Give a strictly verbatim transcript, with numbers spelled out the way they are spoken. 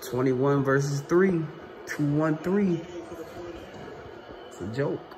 twenty-one versus three. two one three. It's a joke.